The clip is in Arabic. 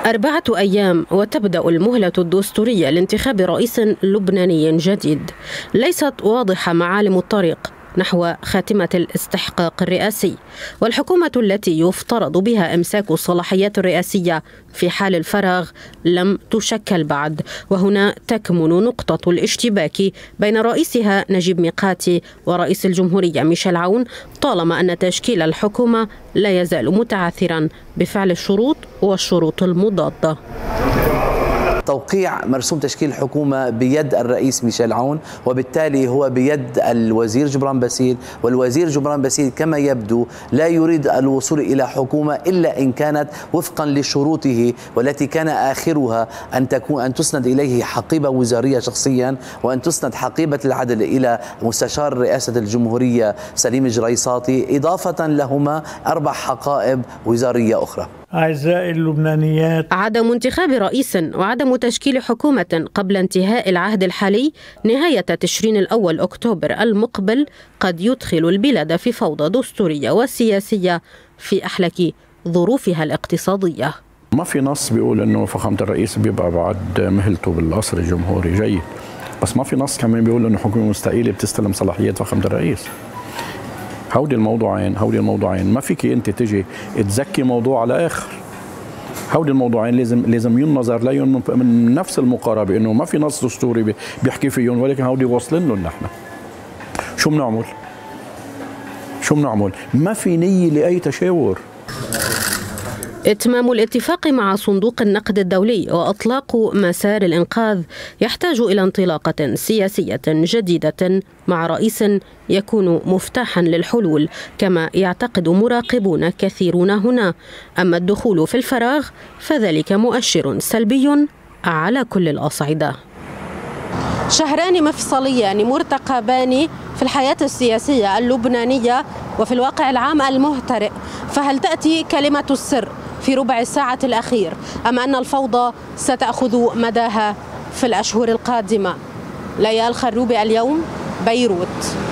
4 أيام وتبدأ المهلة الدستورية لانتخاب رئيس لبناني جديد. ليست واضحة معالم الطريق نحو خاتمة الاستحقاق الرئاسي، والحكومة التي يفترض بها إمساك الصلاحيات الرئاسية في حال الفراغ لم تشكل بعد، وهنا تكمن نقطة الاشتباك بين رئيسها نجيب ميقاتي ورئيس الجمهورية ميشيل عون، طالما أن تشكيل الحكومة لا يزال متعثرا بفعل الشروط والشروط المضادة. توقيع مرسوم تشكيل الحكومة بيد الرئيس ميشيل عون، وبالتالي هو بيد الوزير جبران باسيل، والوزير جبران باسيل كما يبدو لا يريد الوصول إلى حكومة إلا إن كانت وفقا لشروطه، والتي كان آخرها أن تسند إليه حقيبة وزارية شخصيا، وأن تسند حقيبة العدل إلى مستشار رئاسة الجمهورية سليم الجريصاطي، إضافة لهما 4 حقائب وزارية أخرى. أعزائي اللبنانيات، عدم انتخاب رئيس وعدم تشكيل حكومة قبل انتهاء العهد الحالي نهاية تشرين الأول أكتوبر المقبل قد يدخل البلاد في فوضى دستورية وسياسية في أحلك ظروفها الاقتصادية. ما في نص بيقول انه فخامة الرئيس بيبقى بعد مهلته بالقصر الجمهوري، جيد، بس ما في نص كمان بيقول انه حكومة مستقيلة بتستلم صلاحيات فخامة الرئيس. هودي الموضوعين ما فيك انت تجي تزكي موضوع على اخر. هودي الموضوعين لازم ينظر لهم من نفس المقاربه، انه ما في نص دستوري بيحكي فيهم، ولكن هودي واصلين لهم نحن. شو بنعمل؟ ما في نية لاي تشاور. إتمام الاتفاق مع صندوق النقد الدولي وإطلاق مسار الإنقاذ يحتاج إلى انطلاقة سياسية جديدة مع رئيس يكون مفتاحا للحلول، كما يعتقد مراقبون كثيرون هنا. أما الدخول في الفراغ فذلك مؤشر سلبي على كل الأصعدة. شهران مفصليان مرتقبان في الحياة السياسية اللبنانية وفي الواقع العام المهترئ، فهل تأتي كلمة السر في ربع الساعة الأخير أم أن الفوضى ستأخذ مداها في الأشهر القادمة؟ ليال خروبي، اليوم، بيروت.